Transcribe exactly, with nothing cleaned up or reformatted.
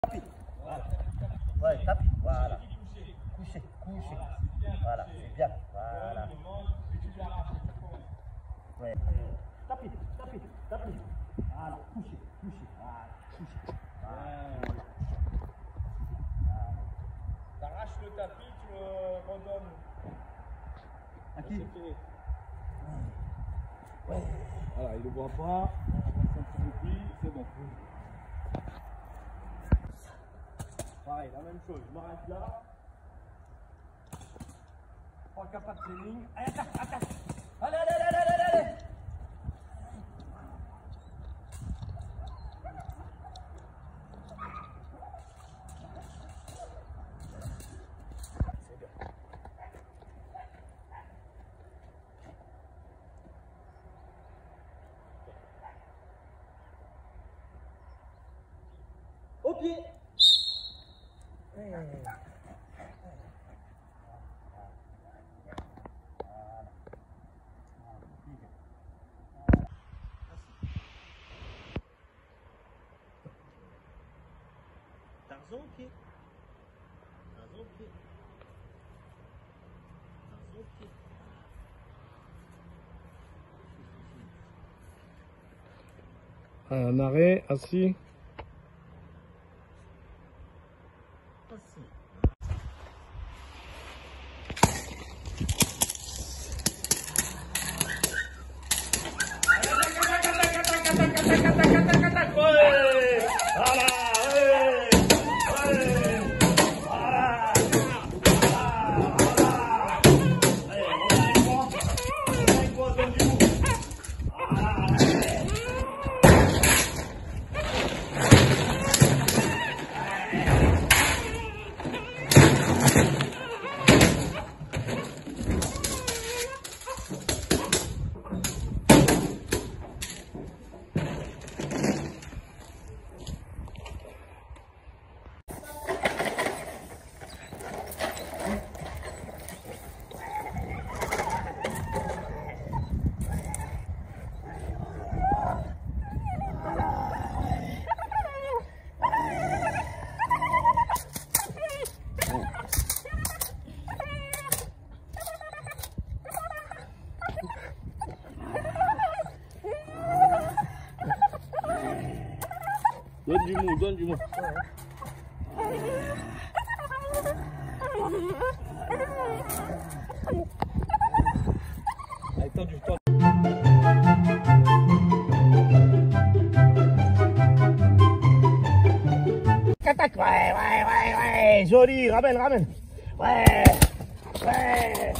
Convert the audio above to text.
Tapis. Voilà. Ouais, tapis. Voilà. Couché, couché. Voilà, c'est bien. Voilà. Ouais. Tapis, tapis, tapis. Voilà, couché, couché. Voilà, couché. Voilà. T'arraches le tapis, tu le redonnes. À qui? Ouais. Voilà, il ne le voit pas. C'est bon. Pareil, la même chose. Je m'arrête là. Trois capas de training. Allez, attaque, attaque. Allez, allez, allez, allez, allez, allez. C'est bien. Au pied. Tarzan au pied. Tarzan au pied. Tarzan au pied. Un arrêt, assis. Assis. Donne du mou, donne du mou. Allez, tendu, tendu. Attaque, ouais, ouais, ouais, ouais, joli, ramène, ramène. Ouais, ouais.